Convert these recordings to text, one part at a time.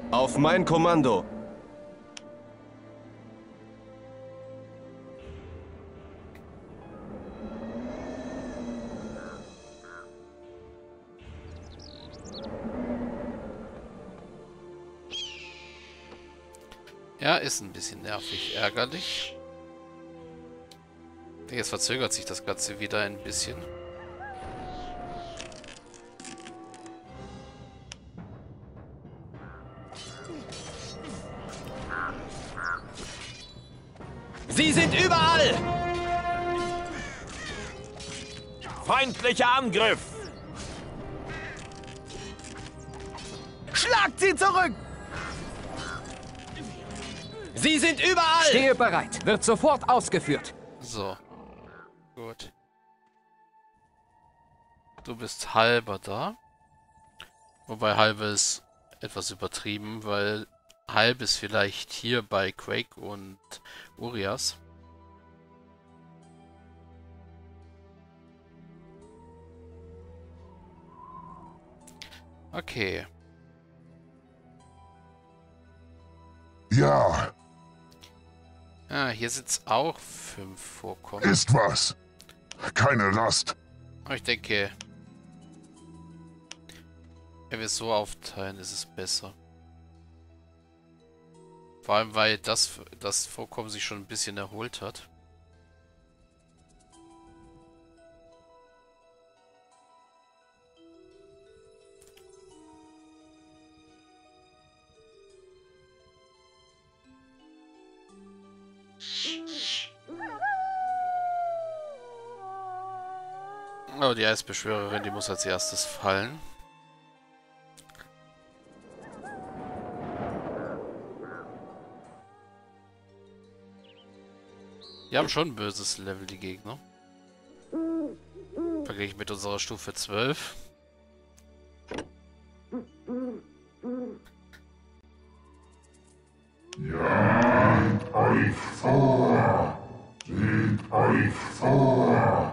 Auf mein Kommando. Ja, ist ein bisschen nervig, ärgerlich. Jetzt verzögert sich das Ganze wieder ein bisschen. Sie sind überall! Feindlicher Angriff! Schlagt sie zurück! Sie sind überall! Stehe bereit. Wird sofort ausgeführt. So. Gut. Du bist halber da. Wobei halbe ist etwas übertrieben, weil halb ist vielleicht hier bei Quake und Urias. Okay. Ja, Ah, hier sind es auch 5 Vorkommen. ist was. Keine Rast. Aber ich denke, wenn wir es so aufteilen, ist es besser. Vor allem, weil das Vorkommen sich schon ein bisschen erholt hat. Oh, die Eisbeschwörerin, die muss als erstes fallen. Die haben schon ein böses Level, die Gegner. Verglichen mit unserer Stufe 12. Seht euch vor. Seht euch vor.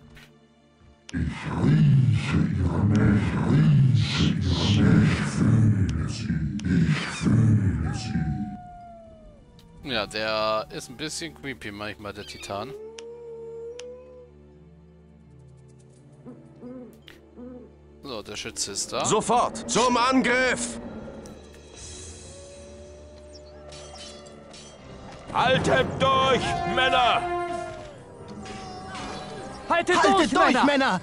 Ich rieche ihre Nächte. Ich fühle sie. Ich fühle sie. Ja, der ist ein bisschen creepy manchmal, der Titan. So, der Schütze ist da. Sofort zum Angriff! Haltet durch, Männer! Haltet durch, Männer!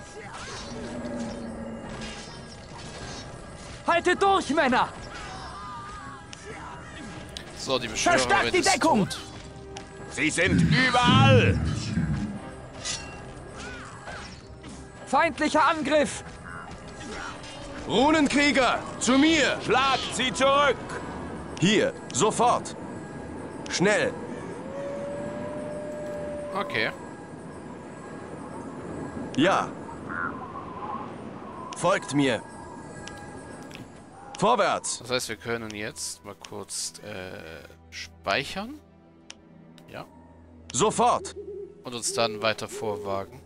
Haltet durch, Männer! So, die Beschwörerin Verstärkt die ist Deckung! tot. Sie sind überall! Feindlicher Angriff! Runenkrieger, zu mir! Schlagt sie zurück! Hier, sofort! Schnell! Okay. Ja! Folgt mir! Vorwärts! Das heißt, wir können jetzt mal kurz speichern. Ja. Sofort! Und uns dann weiter vorwagen.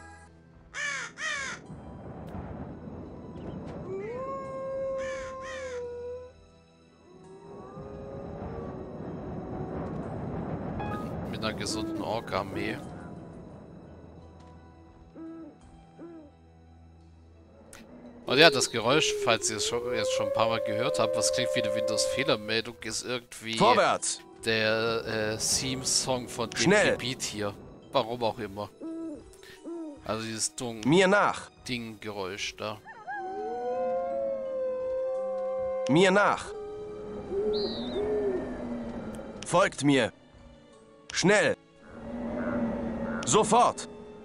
Mit einer gesunden Ork-Armee. Und ja, das Geräusch, falls ihr es jetzt schon ein paar Mal gehört habt, was klingt wie eine Windows-Fehlermeldung, ist irgendwie Vorwärts! der Theme-Song von dem Schnell! Gebiet hier. Warum auch immer. Also dieses Mir nach! Ding-Geräusch da. Mir nach! Folgt mir! Schnell! Sofort!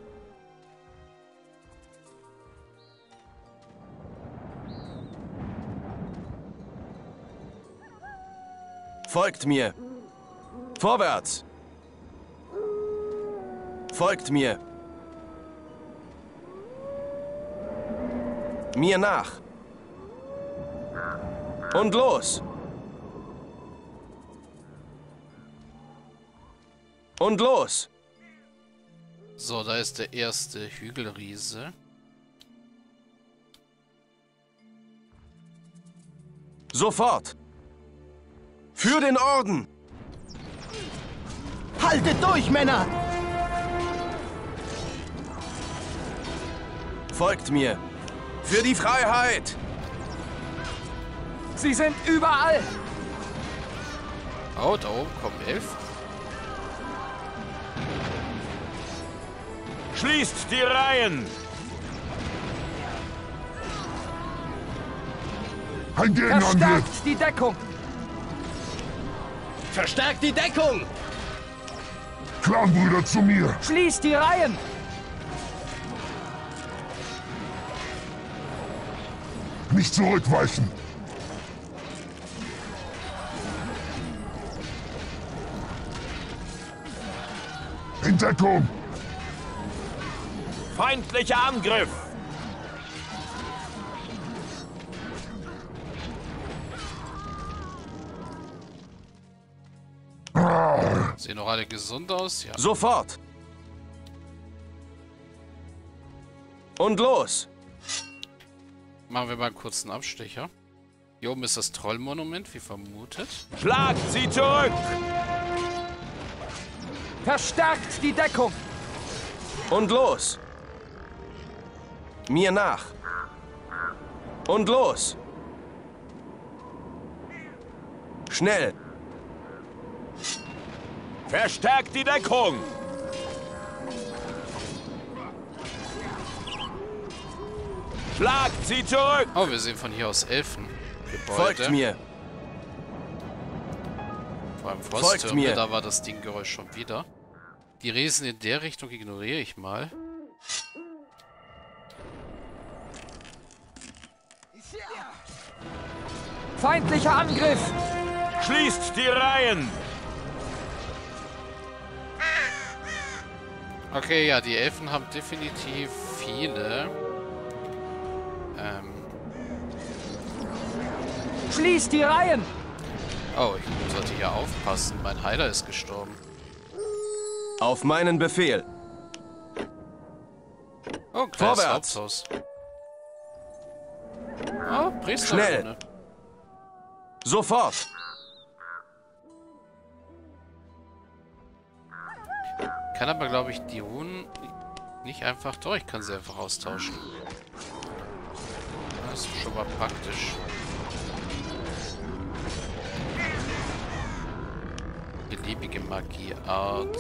Folgt mir! Vorwärts! Folgt mir! Mir nach! Und los! Und los! So, da ist der erste Hügelriese. Sofort! Für den Orden! Haltet durch, Männer! Folgt mir! Für die Freiheit! Sie sind überall! Oh, da oben kommen 11. Schließt die Reihen! Ein Gegenangriff! Verstärkt die Deckung! Verstärkt die Deckung! Clanbrüder zu mir! Schließt die Reihen! Nicht zurückweichen! In Deckung! Feindlicher Angriff! Sehen noch alle gesund aus? Ja. Sofort! Und los! Machen wir mal einen kurzen Abstecher. Hier oben ist das Trollmonument, wie vermutet. Schlagt sie zurück! Verstärkt die Deckung! Und los! Mir nach! Und los! Schnell! Verstärkt die Deckung! Schlagt sie zurück! Oh, wir sehen von hier aus Elfengebäude. Folgt mir! Vor allem Folgt Frosttürme, mir. da war das Dinggeräusch schon wieder. Die Riesen in der Richtung ignoriere ich mal. Feindlicher Angriff! Schließt die Reihen! Okay, ja, die Elfen haben definitiv viele. Schließt die Reihen! Oh, ich sollte hier aufpassen. Mein Heiler ist gestorben. Auf meinen Befehl! Oh, kleines Vorwärts. Haupthaus. Oh, Priester. Schnell. Sofort! Kann aber, glaube ich, die Runen nicht einfach... Doch, ich kann sie einfach austauschen. Das ist schon mal praktisch. Beliebige Magieart.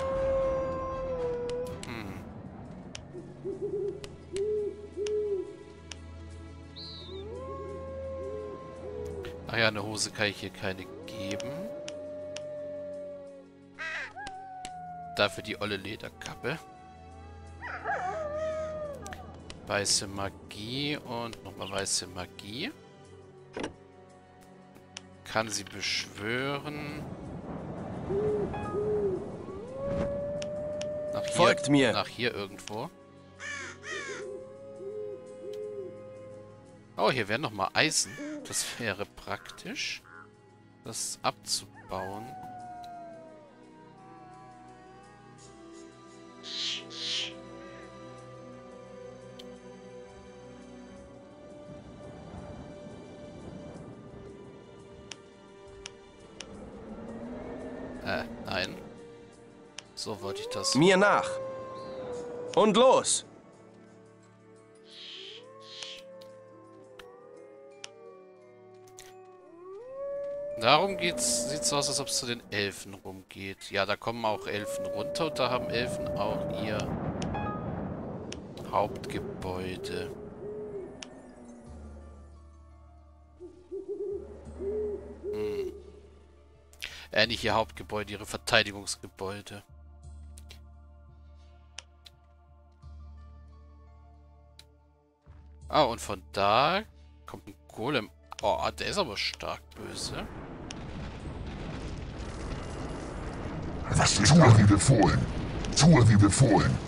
Ah ja, eine Hose kann ich hier keine geben. Dafür die olle Lederkappe. Weiße Magie und nochmal weiße Magie. Kann sie beschwören. Folgt mir. Nach hier irgendwo. Oh, hier wäre nochmal Eisen. Das wäre praktisch, das abzubauen. Nein. So wollte ich das. Mir nach! Und los! Darum sieht's so aus, als ob es zu den Elfen rumgeht. Ja, da kommen auch Elfen runter und da haben Elfen auch ihr Hauptgebäude. Nicht ihr Hauptgebäude, ihre Verteidigungsgebäude. Ah, und von da kommt ein Golem. Oh, der ist aber stark böse. Was ist Tue wie befohlen. Tue wie befohlen.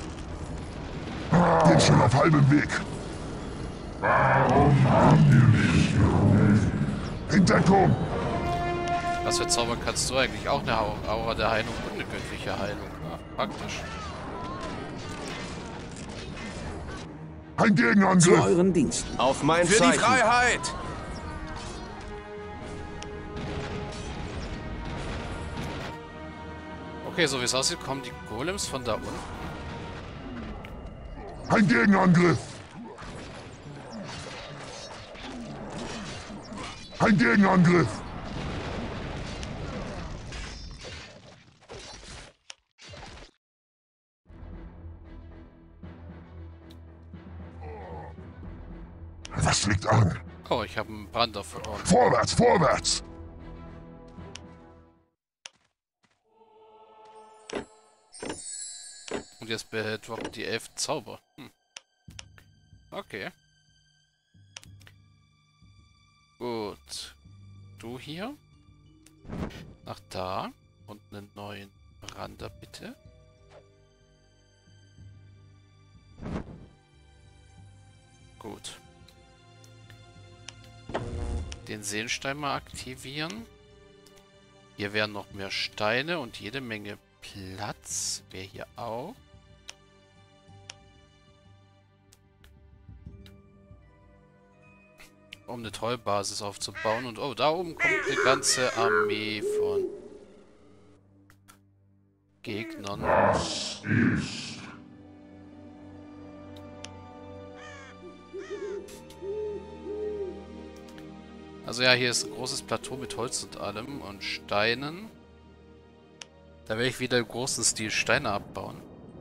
Bin schon auf halbem Weg. Warum haben wir mich geholt? In Deckung! Was für Zauber kannst du eigentlich? Auch eine Aura der Heilung und eine göttliche Heilung. Ja, praktisch. Ein Zu Gegenangriff! euren Diensten. Auf mein Für Zeichen! die Freiheit! Okay, so wie es aussieht, kommen die Golems von da unten. Ein Gegenangriff! Ein Gegenangriff! Was liegt an? Oh, ich habe einen Brand auf Ohren. Vorwärts, vorwärts! Und jetzt droppen die 11 Zauber. Okay. Gut. Du hier. Nach da. Und einen neuen Brander, bitte. Gut. Den Seelenstein mal aktivieren. Hier wären noch mehr Steine und jede Menge Platz. Wäre hier auch. Um eine Trollbasis aufzubauen. Und oh, da oben kommt eine ganze Armee von Gegnern. Also ja, hier ist ein großes Plateau mit Holz und allem und Steinen. Da werde ich wieder im großen Stil Steine abbauen.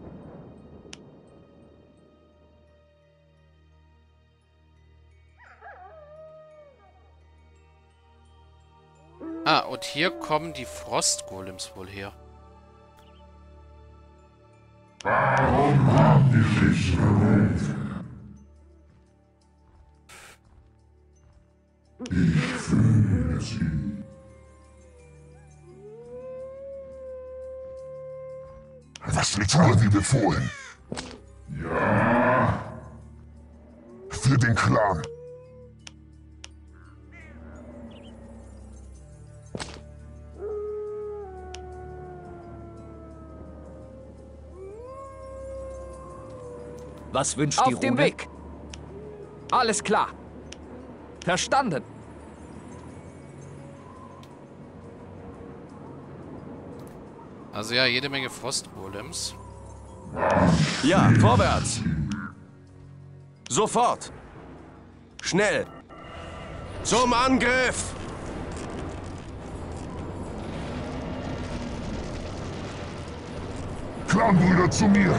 Ah, und hier kommen die Frostgolems wohl her. Warum haben die sich berufen? Ich fühle sie. Was liegt tun, wie befohlen? Ja. Für den Clan. Was wünscht die Rune? Auf dem Weg. Alles klar. Verstanden. Also ja, jede Menge Frostgolems. Ja, vorwärts. Sofort. Schnell. Zum Angriff. Clanbrüder zu mir.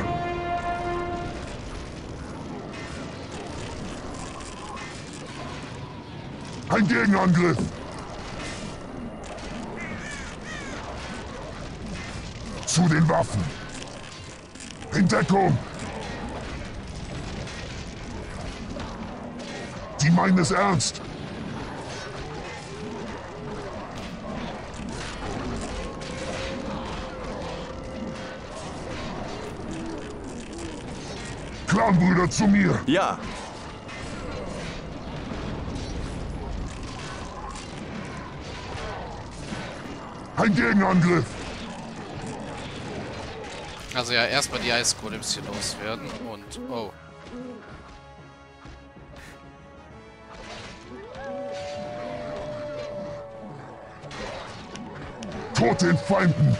Ein Gegenangriff. Zu den Waffen. In Deckung. Die meinen es ernst. Clanbrüder zu mir. Ja. Ein Gegenangriff. Also ja, erstmal die Eisgolems hier loswerden und... Oh. Tod den Feinden.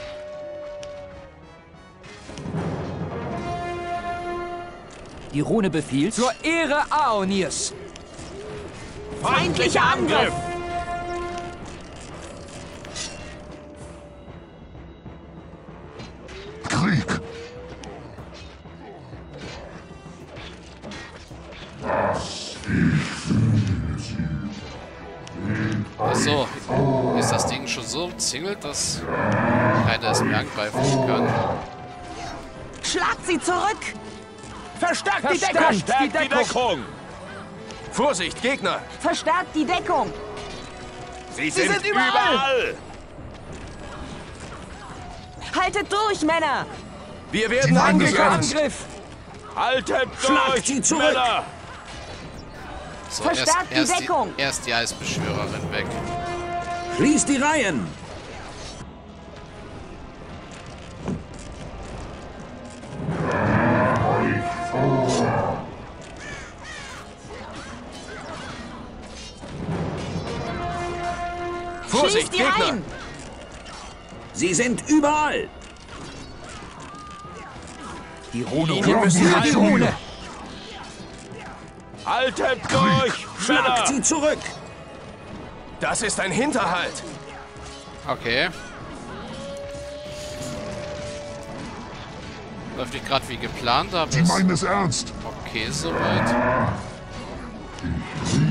Die Rune befiehlt zur Ehre Aonirs. Feindlicher Angriff! Krieg. Achso, ist das Ding schon so umzingelt, dass keiner es mehr angreifen kann? Schlagt sie zurück! Verstärkt die Deckung! Verstärkt die Verstärkt die Deckung! Vorsicht, Gegner. Verstärkt die Deckung! Sie sind überall! Haltet durch, Männer! Wir werden meinen es angegriffen. ernst. Angriff. Haltet Schlagt durch, sie zurück! Männer! So, Verstärkt die Deckung! Erst die Eisbeschwörerin weg. Schließt die Reihen. Vorsicht, Schließt die Gegner. Reihen! Sie sind überall. Die Rune Linien hoch. müssen Die halten. Rune. Haltet durch, Männer! Schlagt sie zurück. Das ist ein Hinterhalt. Okay. Läuft nicht gerade wie geplant, aber Sie ist meinen es ernst. okay soweit.